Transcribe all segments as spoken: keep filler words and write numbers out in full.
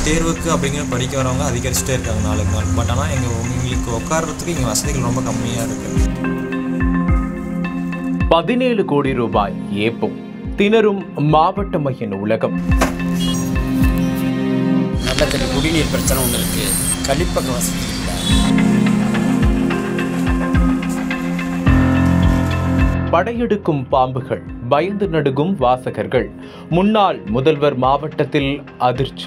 தேர்வுக்கு அப்படிங்கிற படிக்க வரவங்க அதிகரிச்சுட்டே இருக்காங்க நாளுக்கு நாள். பட் ஆனால் எங்கள் உங்களுக்கு உட்கார்றதுக்கு இங்கே வசதிகள் ரொம்ப கம்மியாக இருக்குது. பதினேழு கோடி ரூபாய் ஏப்பம் திணறும் மாவட்ட மைய நூலகம். நல்ல குடிநீர் பிரச்சனை ஒன்று இருக்குது, கழிப்பக வசதி இல்லை. படையெடுக்கும் பாம்புகள், பயந்து நடுங்கும் வாசகர்கள். முன்னாள் முதல்வர் மாவட்டத்தில் அதிர்ச்சி.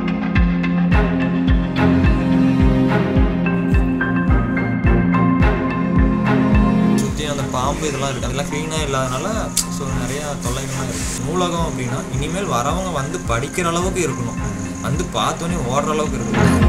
சுற்றி அந்த பாம்பு இதெல்லாம் இருக்குது, அதெல்லாம் க்ளீனாக இல்லாதனால ஸோ நிறையா தொல்லைகள்லாம் இருக்குது. நூலகம் அப்படின்னா இனிமேல் வரவங்க வந்து படிக்கிற அளவுக்கு இருக்கணும், வந்து பார்த்தோன்னே ஓடுற அளவுக்கு இருக்கணும்.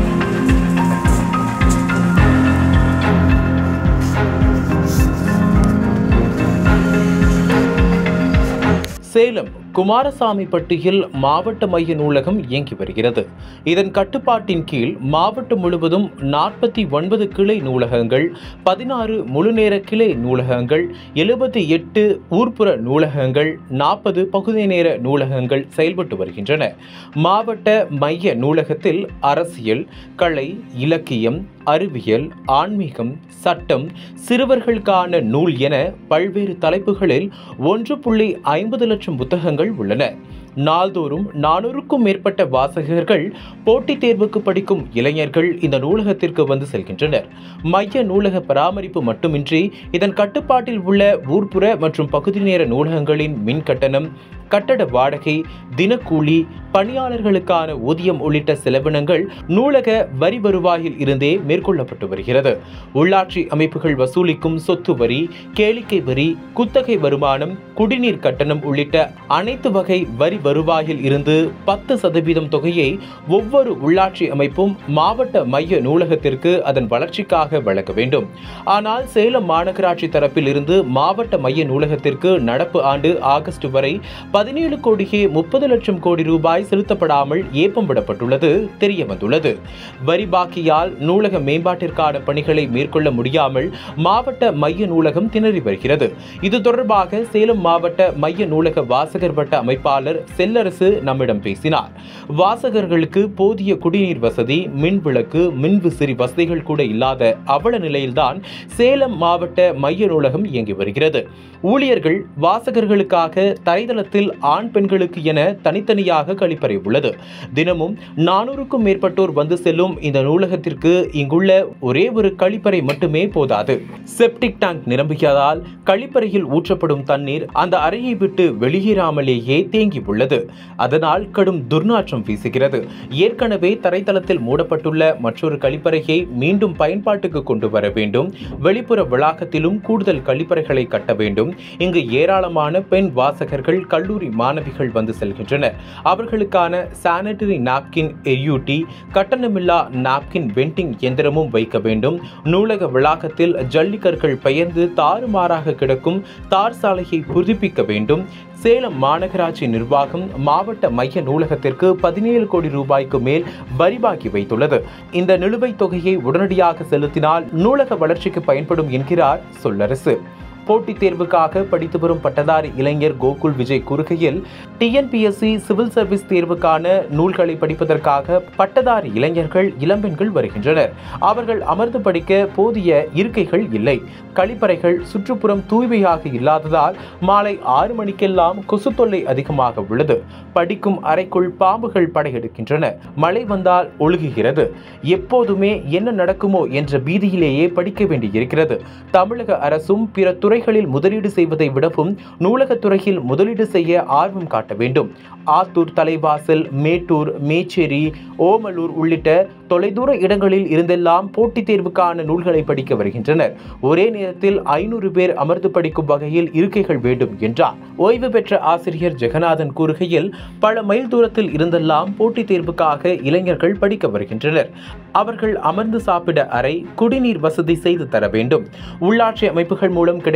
சேலம் குமாரசாமிப்பட்டியில் மாவட்ட மைய நூலகம் இயங்கி வருகிறது. இதன் கட்டுப்பாட்டின் கீழ் மாவட்டம் முழுவதும் நாற்பத்தி ஒன்பது கிளை நூலகங்கள், பதினாறு முழுநேர கிளை நூலகங்கள், எழுபத்தி எட்டு ஊர்ப்புற நூலகங்கள், நாற்பது பகுதி நேர நூலகங்கள் செயல்பட்டு வருகின்றன. மாவட்ட மைய நூலகத்தில் அரசியல், கலை, இலக்கியம், அறிவியல், ஆன்மீகம், சட்டம், சிறுவர்களுக்கான நூல் என பல்வேறு தலைப்புகளில் ஒன்று புள்ளி ஐம்பது லட்சம் புத்தகங்கள் உள்ளன. நாள்தோறும் நானூறுக்கும் மேற்பட்ட வாசகர்கள், போட்டித் தேர்வுக்கு படிக்கும் இளைஞர்கள் இந்த நூலகத்திற்கு வந்து செல்கின்றனர். மைய நூலக பராமரிப்பு மட்டுமின்றி இதன் கட்டுப்பாட்டில் உள்ள ஊர்ப்புற மற்றும் பகுதி நேர நூலகங்களின் மின் கட்டணம், கட்டட வாடகை, தினக்கூலி, பணியாளர்களுக்கான ஊதியம் உள்ளிட்ட செலவினங்கள் நூலக வரி வருவாயில் இருந்தே மேற்கொள்ளப்பட்டு வருகிறது. உள்ளாட்சி அமைப்புகள் வசூலிக்கும் சொத்து வரி, கேளிக்கை வரி, குத்தகை வருமானம், குடிநீர் கட்டணம் உள்ளிட்ட அனைத்து வகை வரி வருவாயில் இருந்து பத்து சதவீதம் தொகையை ஒவ்வொரு உள்ளாட்சி அமைப்பும் மாவட்ட மைய நூலகத்திற்கு அதன் வளர்ச்சிக்காக வழங்க வேண்டும். ஆனால் சேலம் மாநகராட்சி தரப்பில் இருந்து மாவட்ட மைய நூலகத்திற்கு நடப்பு ஆண்டு ஆகஸ்ட் வரை பதினேழு கோடியே முப்பது லட்சம் கோடி ரூபாய் செலுத்தப்படாமல் ஏப்பம் விடப்பட்டுள்ளது தெரிய வந்துள்ளது. வரி பாக்கியால் நூலக மேம்பாட்டிற்கான பணிகளை மேற்கொள்ள முடியாமல் மாவட்ட மைய நூலகம் திணறி வருகிறது. இது தொடர்பாக சேலம் மாவட்ட மைய நூலக வாசகர் வட்ட அமைப்பாளர் செல்லரசு நம்மிடம் பேசினார். வாசகர்களுக்கு போதிய குடிநீர் வசதி, மின் விளக்கு, மின்விசிறி வசதிகள் கூட இல்லாத அவல நிலையில்தான் சேலம் மாவட்ட மைய நூலகம் இயங்கி வருகிறது. ஊழியர்கள் வாசகர்களுக்காக தரைதளத்தில் ஆண் பெண்களுக்கு என தனித்தனியாக கழிப்பறை உள்ளது. தினமும் நானூறுக்கும் மேற்பட்டோர் வந்து செல்லும் இந்த நூலகத்திற்கு இங்குள்ள ஒரே ஒரு கழிப்பறை மட்டுமே போதாது. செப்டிக் டேங்க் நிரம்பியதால் கழிப்பறையில் ஊற்றப்படும் தண்ணீர் அந்த அறையை விட்டு வெளியேறாமலேயே தேங்கி உள்ளது. அதனால் கடும் துர்நாற்றம் வீசுகிறது. ஏற்கனவே தரைத்தளத்தில் மூடப்பட்டுள்ள மற்றொரு கழிப்பறையை மீண்டும் பயன்பாட்டுக்கு கொண்டு வர வேண்டும். வெளிப்புற வளாகத்திலும் கூடுதல் கழிப்பறைகளை கட்ட வேண்டும். இங்கு ஏராளமான பெண் வாசகர்கள், கல்லூரி மாணவிகள் வந்து செல்கின்றனர். அவர்களுக்கான சானிட்டரி நாப்கின், எரியூட்டி, கட்டணமில்லா நாப்கின் வெண்டிங் எந்திரமும் வைக்க வேண்டும். நூலக வளாகத்தில் ஜல்லிக்கற்கள் பெயர்ந்து தாறுமாறாக கிடக்கும் தார் சாலையை புதுப்பிக்க வேண்டும். சேலம் மாநகராட்சி நிர்வாகம் மாவட்ட மைய நூலகத்திற்கு பதினேழு கோடி ரூபாய்க்கு மேல் வரி பாக்கி வைத்துள்ளது. இந்த நிலுவைத் தொகையை உடனடியாக செலுத்தினால் நூலக வளர்ச்சிக்கு பயன்படும் என்கிறார் சொல்லரசு. போட்டித் தேர்வுக்காக படித்து வரும் பட்டதாரி இளைஞர் கோகுல் விஜய் கூறுகையில், டிஎன்பிஎஸ்சி சிவில் சர்வீஸ் தேர்வுக்கான நூல்களை படிப்பதற்காக பட்டதாரி இளைஞர்கள், இளம்பெண்கள் வருகின்றனர். அவர்கள் அமர்ந்து படிக்க போதிய இருக்கைகள் இல்லை. கழிப்பறைகள் சுற்றுப்புறம் தூய்மையாக இல்லாததால் மாலை ஆறு மணிக்கெல்லாம் கொசு தொல்லை அதிகமாக உள்ளது. படிக்கும் அறைக்குள் பாம்புகள் படையெடுக்கின்றன. மழை வந்தால் ஒழுகுகிறது. எப்போதுமே என்ன நடக்குமோ என்ற பீதியிலேயே படிக்க வேண்டியிருக்கிறது. தமிழக அரசும் பிற துறைகளில் முதலீடு செய்வதை விடவும் நூலகத்துறையில் முதலீடு செய்ய ஆர்வம் காட்ட வேண்டும். ஆத்தூர், தலைவாசல், மேட்டூர், மேச்சேரி, ஓமலூர் உள்ளிட்ட தொலைதூர இடங்களில் இருந்தெல்லாம் போட்டித் தேர்வுக்கான நூல்களை படிக்க வருகின்றனர். ஒரே நேரத்தில் ஐநூறு பேர் அமர்ந்து படிக்கும் வகையில் இருக்கைகள் வேண்டும் என்றார். ஓய்வு பெற்ற ஆசிரியர் ஜெகநாதன் கூறுகையில், பல மைல் தூரத்தில் இருந்தெல்லாம் போட்டித் தேர்வுக்காக இளைஞர்கள் படிக்க வருகின்றனர். அவர்கள் அமர்ந்து சாப்பிட அறை, குடிநீர் வசதி செய்து தர வேண்டும். உள்ளாட்சி அமைப்புகள் மூலம் கிடைக்கும்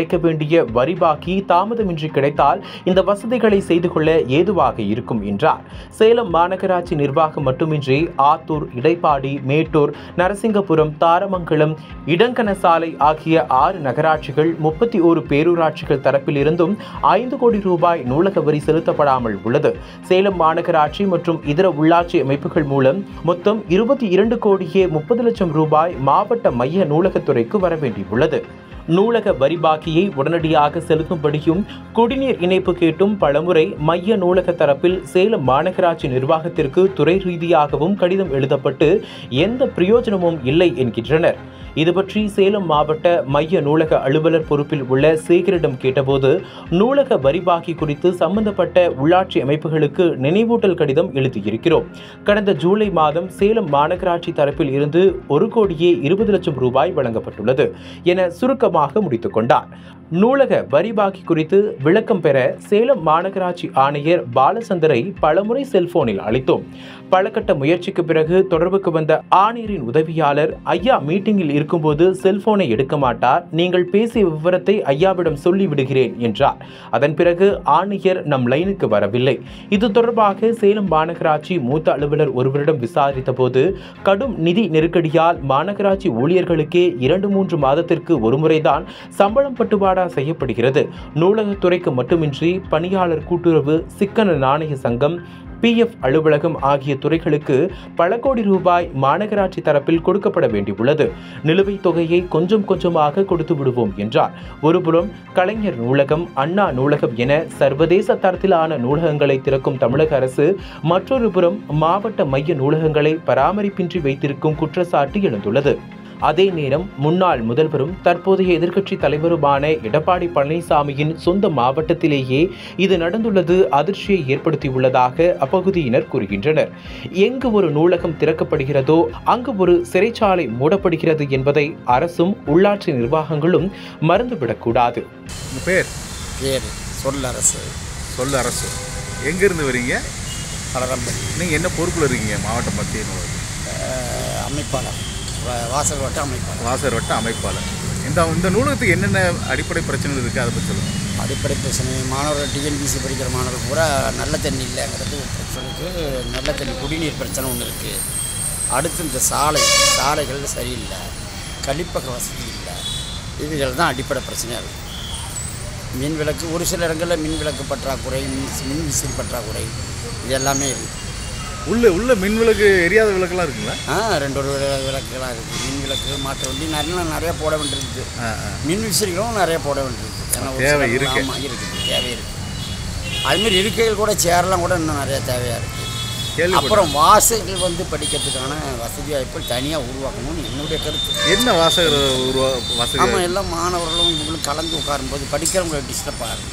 அடைக்க வேண்டிய வரி பாக்கி தாமதமின்றி கிடைத்தால் இந்த வசதிகளை செய்து கொள்ள ஏதுவாக இருக்கும் என்றார். சேலம் மாநகராட்சி நிர்வாகம் மட்டுமின்றி ஆத்தூர், இடைப்பாடி, மேட்டூர், நரசிங்கபுரம், தாரமங்கலம், இடங்கனசாலை ஆகிய ஆறு நகராட்சிகள், முப்பத்தி ஒரு பேரூராட்சிகள் தரப்பில் இருந்தும் ஐந்து கோடி ரூபாய் நூலக வரி செலுத்தப்படாமல் உள்ளது. சேலம் மாநகராட்சி மற்றும் இதர உள்ளாட்சி அமைப்புகள் மூலம் மொத்தம் இருபத்தி இரண்டு கோடியே முப்பது லட்சம் ரூபாய் மாவட்ட மைய நூலகத்துறைக்கு வரவேண்டியுள்ளது. நூலக வரி பாக்கியை உடனடியாக செலுத்தும்படியும் குடிநீர் இணைப்பு கேட்டும் பலமுறை மைய நூலக தரப்பில் சேலம் மாநகராட்சி நிர்வாகத்திற்கு துறை ரீதியாகவும் கடிதம் எழுதப்பட்டு எந்த பிரயோஜனமும் இல்லை என்கின்றனர். இதுபற்றி சேலம் மாவட்ட மைய நூலக அலுவலர் பொறுப்பில் உள்ள சேகரிடம் கேட்டபோது நூலக வரி பாக்கி குறித்து சம்பந்தப்பட்ட உள்ளாட்சி அமைப்புகளுக்கு நினைவூட்டல் கடிதம் எழுதியிருக்கிறோம். கடந்த ஜூலை மாதம் சேலம் மாநகராட்சி தரப்பில் இருந்து ஒரு கோடியே இருபது லட்சம் ரூபாய் வழங்கப்பட்டுள்ளது என சுருக்கமாக முடித்துக் கொண்டார். நூலக வரி பாக்கி குறித்து விளக்கம் பெற சேலம் மாநகராட்சி ஆணையர் பாலச்சந்தரை பலமுறை செல்போனில் அழைத்தோம். பலகட்ட முயற்சிக்கு பிறகு தொடர்புக்கு வந்த ஆணையரின் உதவியாளர், ஐயா மீட்டிங்கில் இருக்கும்போது செல்போனை எடுக்க மாட்டார், நீங்கள் பேசிய விவரத்தை ஐயாவிடம் சொல்லிவிடுகிறேன் என்றார். அதன் பிறகு ஆணையர் நம் லைனுக்கு வரவில்லை. இது தொடர்பாக சேலம் மாநகராட்சி மூத்த அலுவலர் ஒருவரிடம் விசாரித்த போது கடும் நிதி நெருக்கடியால் மாநகராட்சி ஊழியர்களுக்கே இரண்டு மூன்று மாதத்திற்கு ஒருமுறைதான் சம்பளம் பட்டுவாடா செய்யப்படுகிறது. நூலகத்துறைக்கு மட்டுமின்றி பணியாளர் கூட்டுறவு, சிக்கன நாணய சங்கம், பி எஃப் அலுவலகம் ஆகிய துறைகளுக்கு பல கோடி ரூபாய் மாநகராட்சி தரப்பில் கொடுக்கப்பட வேண்டியுள்ளது. நிலுவைத் தொகையை கொஞ்சம் கொஞ்சமாக கொடுத்து விடுவோம் என்றார். ஒருபுறம் கலைஞர் நூலகம், அண்ணா நூலகம் என சர்வதேச தரத்திலான நூலகங்களை திறக்கும் தமிழக அரசு, மற்றொரு புறம் மாவட்ட மைய நூலகங்களை பராமரிப்பின்றி வைத்திருக்கும் குற்றச்சாட்டு எழுந்துள்ளது. அதே நேரம் முன்னாள் முதல்வரும் தற்போதைய எதிர்க்கட்சி தலைவருமான எடப்பாடி பழனிசாமியின் சொந்த மாவட்டத்திலேயே இது நடந்துள்ளது அதிர்ச்சியை ஏற்படுத்தியுள்ளதாக அப்பகுதியினர் கூறுகின்றனர். எங்கு ஒரு நூலகம் திறக்கப்படுகிறதோ அங்கு ஒரு சிறைச்சாலை மூடப்படுகிறது என்பதை அரசும் உள்ளாட்சி நிர்வாகங்களும் மறந்துவிடக்கூடாது. பேர் பேர் சொல்லரசு. சொல்லரசு எங்கேருந்து வரீங்க? பலரம்பல். நீங்கள் என்ன பொறுப்பில் இருக்கீங்க? மாவட்ட மத்திய நூலகம் அமைப்பாளர், வாசல் வட்ட அமைப்பாளர். வாசல் வட்ட அமைப்பாளர். இந்த இந்த நூலகத்துக்கு என்னென்ன அடிப்படை பிரச்சனைகள் இருக்குது, அதை பற்றி சொல்லுங்கள். அடிப்படை பிரச்சனை, மாணவர்கள் டிஎன்பிசி படிக்கிற மாணவர்கள் பூரா நல்ல தண்ணி இல்லைங்கிறது ஒரு பிரச்சனைக்கு. நல்ல தண்ணி குடிநீர் பிரச்சனை ஒன்று இருக்குது. அடுத்து இந்த சாலை சாலைகள் சரியில்லை, கழிப்பக வசதி இல்லை. இதுகள் தான் அடிப்படை பிரச்சனையாக இருக்குது. மின் விளக்கு, ஒரு சில இடங்களில் மின் விளக்கு பற்றாக்குறை, மின் மின் விசிறி பற்றாக்குறை, இது எல்லாமே இருக்குது. உள்ள உள்ள மின் விளக்கு, எரியாத விளக்கெல்லாம் இருக்குங்களா? ஆ, ரெண்டு ஒரு விளக்குலாம் இருக்குது. மின் விளக்கு மாற்ற வேண்டி நிறைய நிறையா போட வேண்டியிருக்கு. மின் விசிறிகளும் நிறைய போட வேண்டியிருக்கு. தேவை இருக்கு. ஆமாம் இருக்குது, தேவை இருக்குது. அதுமாரி இருக்கைகள் கூட சேரெல்லாம் கூட இன்னும் நிறையா தேவையாக இருக்குது. அப்புறம் வாசகர்கள் வந்து படிக்கிறதுக்கான வசதி வாய்ப்புகள் தனியாக உருவாக்கணும்னு என்னுடைய கருத்து. என்ன வாசகர் உருவா வசதி? ஆமாம், எல்லாம் மாணவர்களும் இவங்களும் கலந்து உட்காரும்போது படிக்கிறவங்களை டிஸ்டர்ப் ஆகும்.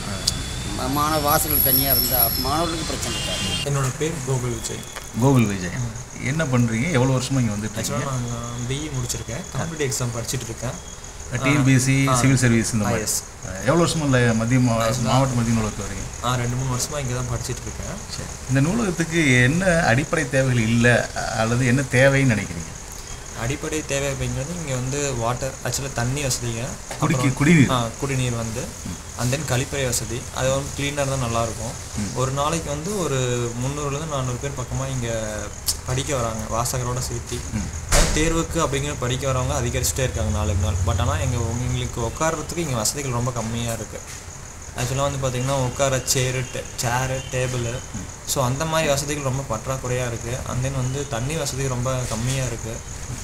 மாணவ வாசகர்கள் தனியாக இருந்தால் மாணவர்களுக்கு பிரச்சனை இருக்காது. என்னோட பேர் கோகுல் விஜய். கோகுல் விஜய், என்ன பண்ணுறீங்க? எவ்வளோ வருஷமாக இங்கே வந்துட்டு? ஆக்சுவலாக நான் பிஇ முடிச்சிருக்கேன், காம்படிட்டிவ் எக்ஸாம் படிச்சுட்டு இருக்கேன். டிஎன்பிஎஸ்சி, சிவில் சர்வீஸ் இந்த மாதிரி. எவ்வளோ வருஷமாக இல்லை மத்திய மாவட்ட மத்திய நூலகத்தில் வரீங்க? ஆ, ரெண்டு மூணு வருஷமாக இங்கே தான் படிச்சுட்டு இருக்கேன். சரி, இந்த நூலகத்துக்கு என்ன அடிப்படை தேவைகள் இல்லை அல்லது என்ன தேவைன்னு நினைக்கிறீங்க? அடிப்படை தேவை அப்படிங்கிறது இங்கே வந்து வாட்டர், ஆக்சுவலாக தண்ணி வசதிங்க, குடிக்க குடிநீர் ஆ குடிநீர் வந்து, அண்ட் தென் கழிப்பறை வசதி. அது வந்து க்ளீனாக இருந்தால் நல்லாயிருக்கும். ஒரு நாளைக்கு வந்து ஒரு முந்நூறுலேருந்து நானூறு பேர் பக்கமாக இங்கே படிக்க வராங்க, வாசகரோட சேர்த்து. தேர்வுக்கு அப்படிங்கிற படிக்க வரவங்க அதிகரிச்சுட்டே இருக்காங்க நாளுக்கு நாள். பட் ஆனால் எங்கள் எங்களுக்கு உட்காரத்துக்கு இங்கே வசதிகள் ரொம்ப கம்மியாக இருக்குது. ஆக்சுவலாக வந்து பார்த்திங்கன்னா உட்கார சேரு, சேரு, டேபிள், ஸோ அந்த மாதிரி வசதிகள் ரொம்ப பற்றாக்குறையாக இருக்குது. அண்ட் தென் வந்து தண்ணி வசதி ரொம்ப கம்மியாக இருக்குது.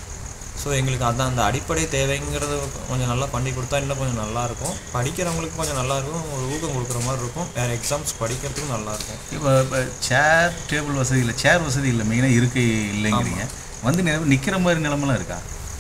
ஸோ எங்களுக்கு அதான் அந்த அடிப்படை தேவைங்கிறது கொஞ்சம் நல்லா பண்ணி கொடுத்தா இன்னும் கொஞ்சம் நல்லாயிருக்கும். படிக்கிறவங்களுக்கு கொஞ்சம் நல்லாயிருக்கும், ஒரு ஊக்கம் கொடுக்குற மாதிரி இருக்கும். வேறு எக்ஸாம்ஸ் படிக்கிறதுக்கும் நல்லாயிருக்கும். இப்போ இப்போ சேர், டேபிள் வசதி இல்லை, சேர் வசதி இல்லை, மெயினாக இருக்கை இல்லைங்கிறீங்க. வந்து நிற்கிற மாதிரி நிலமெல்லாம் இருக்கா?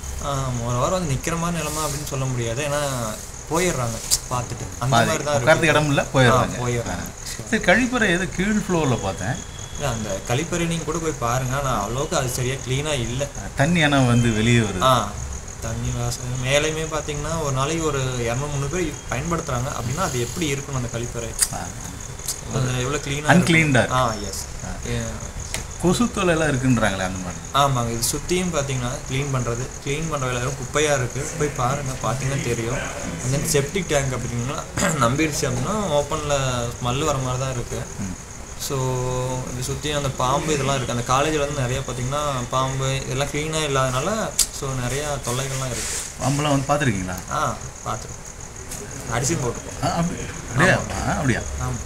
ஒரு வாரம் வந்து நிற்கிற மாதிரி நிலமா அப்படின்னு சொல்ல முடியாது, ஏன்னா போயிடுறாங்க பார்த்துட்டு. அந்த மாதிரி தான் உட்கார்றதுக்கு இடம் இல்லை, போயிடுறாங்க போயிடுறாங்க சரி, கழிப்பறை எது கீழ் ஃப்ளோரில் பார்த்தேன். அந்த கழிப்பறை நீங்கள் கூட போய் பாருங்க, ஆனால் அவ்வளோக்கு அது சரியாக க்ளீனாக இல்லை. தண்ணி ஆனால் வந்து வெளியே வருது. ஆ, தண்ணி வாசல் மேலேயுமே பார்த்தீங்கன்னா ஒரு நாளைக்கு ஒரு இரநூறு முந்நூறு பேர் பயன்படுத்துகிறாங்க அப்படின்னா அது எப்படி இருக்கணும் அந்த கழிப்பறை? அது எவ்வளோ க்ளீனாக, அன்க்ளீன்டாக. ஆ எஸ். கொசு தொல்லைலாம் இருக்குன்றாங்களே அந்த மாதிரி. ஆமாங்க, இது சுற்றியும் பார்த்தீங்கன்னா க்ளீன் பண்ணுறது க்ளீன் பண்ணுற வேலை குப்பையாக இருக்குது. போய் பாருங்கள், பார்த்தீங்கன்னா தெரியும். அந்த செப்டிக் டேங்க் அப்படின்னா நம்பிடுச்சு அப்படின்னா ஓப்பனில் ஸ்மெல் வர மாதிரி தான் இருக்குது. ஸோ இது சுற்றியும் அந்த பாம்பு இதெல்லாம் இருக்குது. அந்த காலேஜில் வந்து நிறையா பார்த்திங்கன்னா பாம்பு இதெல்லாம் க்ளீனாக இல்லாதனால ஸோ நிறையா தொல்லைகள்லாம் இருக்குது. பாம்பெல்லாம் வந்து பார்த்துருக்கீங்களா? ஆ பார்த்துருக்கோம், அடிச்சு போட்டுருக்கோம். அப்படியா? அப்படியா? ஆமாம்.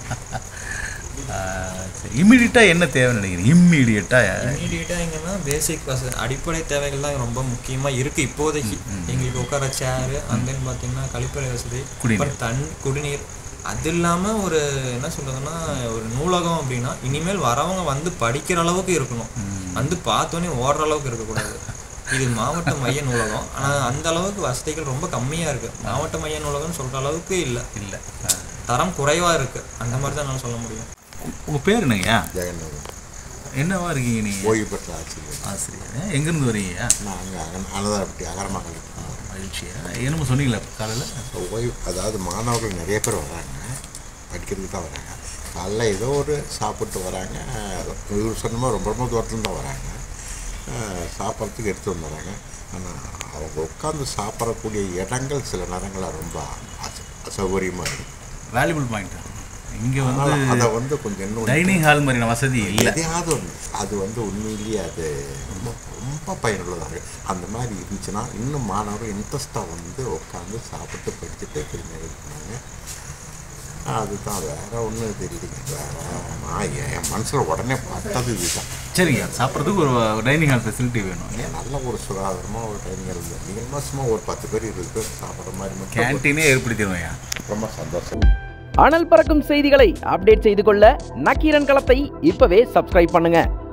சரி, இம்மிடியட்டாக என்ன தேவை நினைக்கிறீங்க? இம்மிடியட்டாக இம்மிடியட்டாக எங்கன்னா பேசிக் வசதி அடிப்படை தேவைகள் தான் ரொம்ப முக்கியமாக இருக்குது இப்போதைக்கு. எங்களுக்கு உட்கார சேரு, அங்கன்னு பார்த்தீங்கன்னா கழிப்பறை வசதி, அப்புறம் தண் குடிநீர். அது இல்லாமல் ஒரு என்ன சொல்கிறதுன்னா ஒரு நூலகம் அப்படின்னா இனிமேல் வரவங்க வந்து படிக்கிற அளவுக்கு இருக்கணும். வந்து பார்த்தோன்னே ஓடுற அளவுக்கு இருக்கக்கூடாது. இது மாவட்ட மைய நூலகம், ஆனால் அந்த அளவுக்கு வசதிகள் ரொம்ப கம்மியாக இருக்குது. மாவட்ட மைய நூலகம்னு சொல்கிற அளவுக்கு இல்லை இல்லை தரம் குறைவாக இருக்குது. அந்த மாதிரி தான் நான் சொல்ல முடியும். உங்கள் பேர் என்னங்கய்யா? ஜெகநாதன். என்னவா இருக்கீங்க நீங்கள்? ஓய்வு பெற்ற ஆசிரியர். ஆசிரியர். எங்கேருந்து வரீங்கய்யா? நான் அங்கே அக அனதாரப்பட்டி அகரமகள். மகிழ்ச்சியா? என்னமோ சொன்னீங்களா காலையில்? ஓய்வு, அதாவது மாணவர்கள் நிறைய பேர் வராங்க, படிக்கிறதுக்கு தான் வராங்க. காலைல ஏதோ ஒரு சாப்பிட்டு வராங்க. இவர் சொன்ன மாதிரி ரொம்ப ரொம்ப தூரத்துலேருந்து தான் வராங்க. சாப்பிட்றதுக்கு எடுத்து வந்துடுறாங்க. ஆனால் அவங்க உட்காந்து சாப்பிடக்கூடிய இடங்கள் சில நேரங்களில் ரொம்ப அச அசௌகரியமாக இருக்குது. Valuable point. இங்கே வந்து அதை வந்து கொஞ்சம் இன்னும் டைனிங் ஹால் மாதிரியான வசதி இல்லை. எதையாவது ஒன்று அது வந்து உண்மையிலேயே அது ரொம்ப ரொம்ப பயனுள்ளதாக இருக்குது. அந்த மாதிரி இருந்துச்சுன்னா இன்னும் மாணவர்கள் இன்ட்ரெஸ்ட்டாக வந்து உட்காந்து சாப்பிட்டு படிச்சுட்டு திரும்பி பண்ணாங்க. அதுதான், வேற ஒன்றும் தெரியலைங்க. வேற நான் என் மனசில் உடனே பட்டது இதுதான். சரிங்க, சாப்பிட்றதுக்கு ஒரு டைனிங் ஹால் ஃபெசிலிட்டி வேணும். நல்ல ஒரு சுகாதாரமாக ஒரு டைனிங் ஹால் இல்லை. நீங்கள் மாதமாக ஒரு பத்து பேர் இருபது பேர் சாப்பிட்ற மாதிரி கேன்டீனே ஏற்படுத்திடுவேன். ரொம்ப சந்தோஷம். அனல் பறக்கும் செய்திகளை அப்டேட் செய்து கொள்ள நக்கீரன் களத்தை இப்பவே சப்ஸ்கிரைப் பண்ணுங்க.